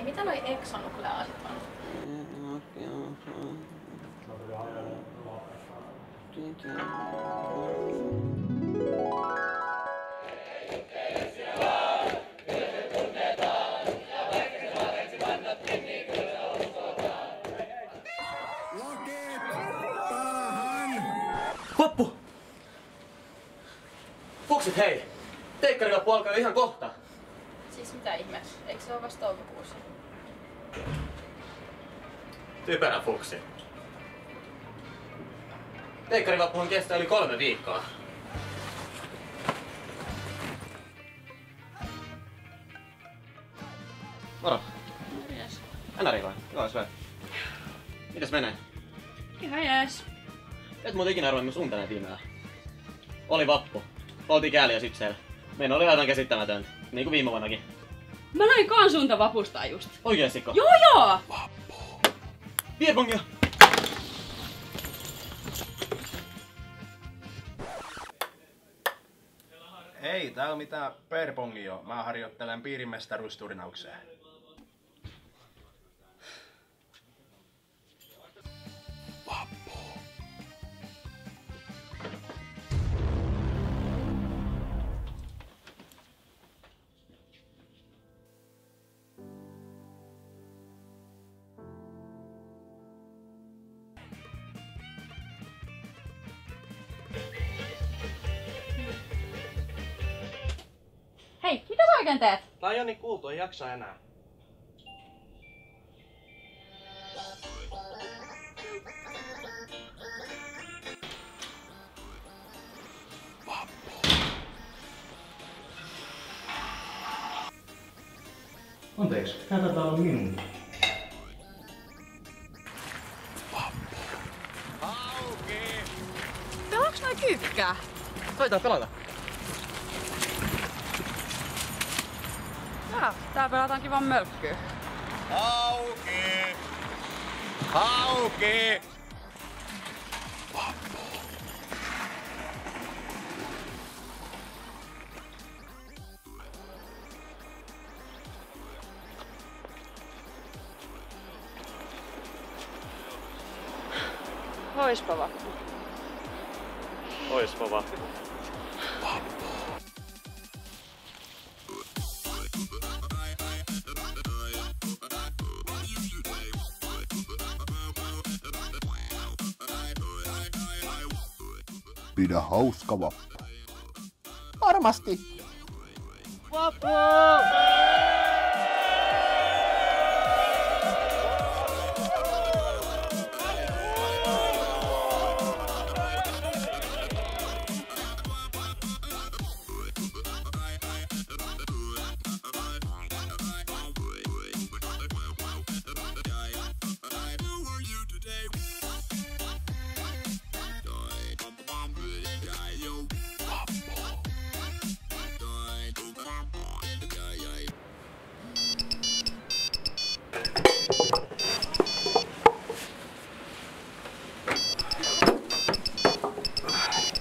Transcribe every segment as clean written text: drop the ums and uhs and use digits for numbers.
Hei, mitä noi eksonukleaasit on? Vappu! Fuksit, hei! Teikkarilappu alkaa ihan kohta. Siis mitä ihmettä? Eikö se ole vasta toukokuussa? Typerä fuksi. Teikkarilappuhan kestää yli 3 viikkoa. Moro. Jees. Enäri vai? Joo, se. Mitäs menee? Ihan jees. Et muuten ikinä arvoin sun tänään tiimellä. Oli vappu. Oltiin kääliä sykseellä. Meidän oli aivan käsittämätöntä. Niinku viime vuonnakin. Mä näin kans sunta vapustaa just. Oikeestikko? Joo! Vappu. Viedpongia! Ei täällä mitään perpongia oo. Mä harjoittelen piirimestaruusturnaukseen. Hei, mitä sä oikein teet? Tää on jo niin kuultu, ei jaksa enää. Anteeksi, tää taitaa olla minun. Pelaaks noi kyykkää? Taitaa pelata. Tää pelataan kivan mölkkyä. Auki! Auki! Oispa vappu. Oispa vappu. Pidä hauska vappu. Varmasti. Vappu!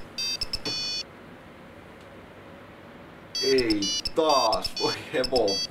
Ei taas, voi hevon